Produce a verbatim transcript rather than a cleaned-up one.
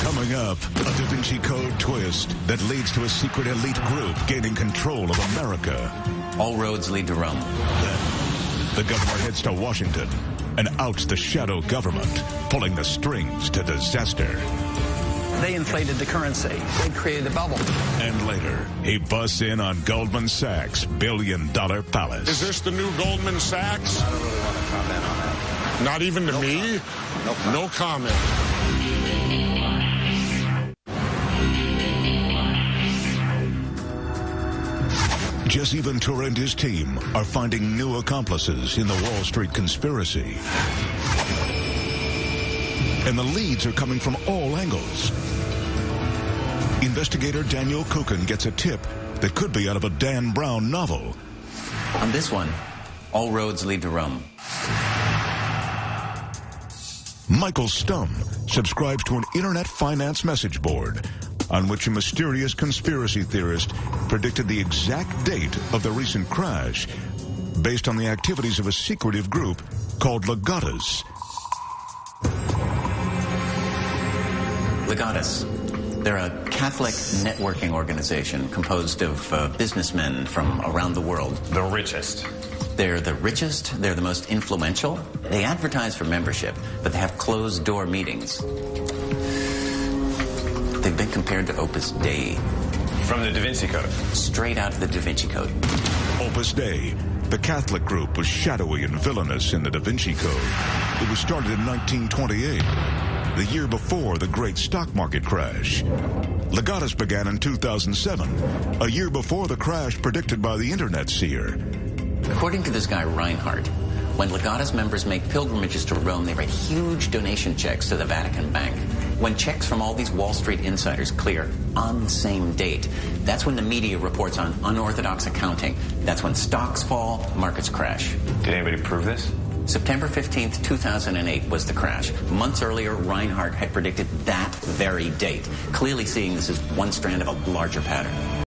Coming up, a Da Vinci Code twist that leads to a secret elite group gaining control of America. All roads lead to Rome. Then, the governor heads to Washington and outs the shadow government, pulling the strings to disaster. They inflated the currency. They created a bubble. And later, he busts in on Goldman Sachs' billion-dollar palace. Is this the new Goldman Sachs? I don't really want to comment on that. Not even to no me? Comment. No comment. No comment. Jesse Ventura and his team are finding new accomplices in the Wall Street conspiracy. And the leads are coming from all angles. Investigator Daniel Kukin gets a tip that could be out of a Dan Brown novel. On this one, all roads lead to Rome. Michael Stum subscribes to an internet finance message board on which a mysterious conspiracy theorist predicted the exact date of the recent crash based on the activities of a secretive group called Legatus. Legatus. They're a Catholic networking organization composed of uh, businessmen from around the world. The richest. They're the richest, they're the most influential. They advertise for membership, but they have closed-door meetings. They've been compared to Opus Dei. From the Da Vinci Code. Straight out of the Da Vinci Code. Opus Dei, the Catholic group, was shadowy and villainous in the Da Vinci Code. It was started in nineteen twenty-eight, the year before the great stock market crash. Legatus began in two thousand seven, a year before the crash predicted by the internet seer. According to this guy, Reinhardt, when Legatus members make pilgrimages to Rome, they write huge donation checks to the Vatican Bank. When checks from all these Wall Street insiders clear on the same date, that's when the media reports on unorthodox accounting. That's when stocks fall, markets crash. Did anybody prove this? September fifteenth, two thousand eight was the crash. Months earlier, Reinhardt had predicted that very date, clearly seeing this as one strand of a larger pattern.